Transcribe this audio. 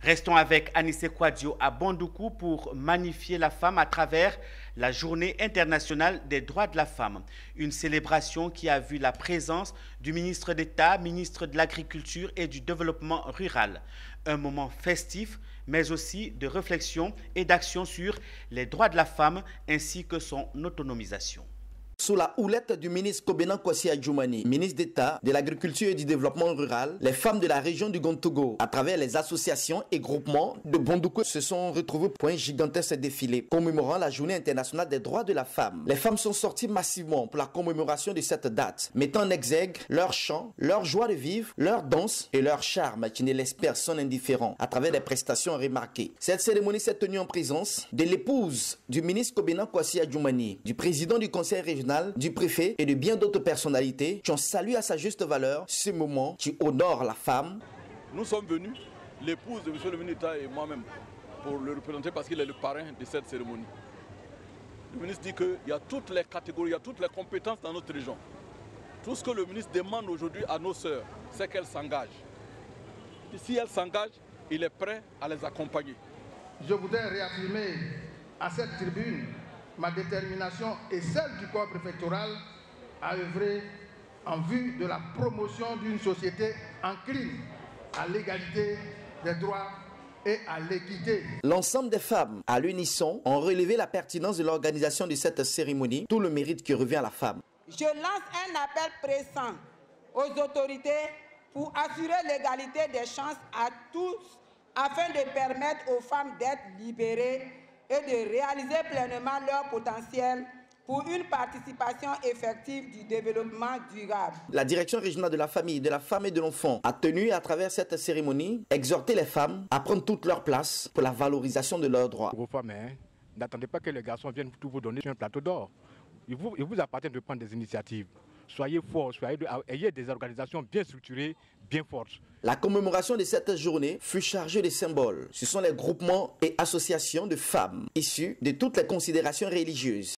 Restons avec Anissé Kouadio à Bandoukou pour magnifier la femme à travers la Journée internationale des droits de la femme. Une célébration qui a vu la présence du ministre d'État, ministre de l'Agriculture et du Développement rural. Un moment festif, mais aussi de réflexion et d'action sur les droits de la femme ainsi que son autonomisation. Sous la houlette du ministre Kobenan Kwasi Adjoumani, ministre d'État de l'Agriculture et du Développement rural, les femmes de la région du Gontogo, à travers les associations et groupements de Bandoukou, se sont retrouvées pour un gigantesque défilé commémorant la Journée internationale des droits de la femme. Les femmes sont sorties massivement pour la commémoration de cette date, mettant en exergue leur chant, leur joie de vivre, leur danse et leur charme qui ne laissent personne indifférent à travers des prestations remarquées. Cette cérémonie s'est tenue en présence de l'épouse du ministre Kobenan Kwasi Adjoumani, du président du conseil régional, du préfet et de bien d'autres personnalités qui ont salué à sa juste valeur ce moment qui honore la femme. Nous sommes venus, l'épouse de M. le ministre d'État et moi-même, pour le représenter parce qu'il est le parrain de cette cérémonie. Le ministre dit qu'il y a toutes les catégories, il y a toutes les compétences dans notre région. Tout ce que le ministre demande aujourd'hui à nos sœurs, c'est qu'elles s'engagent. Et si elles s'engagent, il est prêt à les accompagner. Je voudrais réaffirmer à cette tribune ma détermination et celle du corps préfectoral à œuvrer en vue de la promotion d'une société encline à l'égalité des droits et à l'équité. L'ensemble des femmes, à l'unisson, ont relevé la pertinence de l'organisation de cette cérémonie, tout le mérite qui revient à la femme. Je lance un appel pressant aux autorités pour assurer l'égalité des chances à tous afin de permettre aux femmes d'être libérées et de réaliser pleinement leur potentiel pour une participation effective du développement durable. La direction régionale de la famille, de la femme et de l'enfant a tenu à travers cette cérémonie exhorter les femmes à prendre toute leur place pour la valorisation de leurs droits. Vos femmes, n'attendez pas que les garçons viennent tout vous donner sur un plateau d'or. Il vous appartient de prendre des initiatives. Soyez forts, ayez des organisations bien structurées, bien fortes. La commémoration de cette journée fut chargée de symboles. Ce sont les groupements et associations de femmes issues de toutes les considérations religieuses.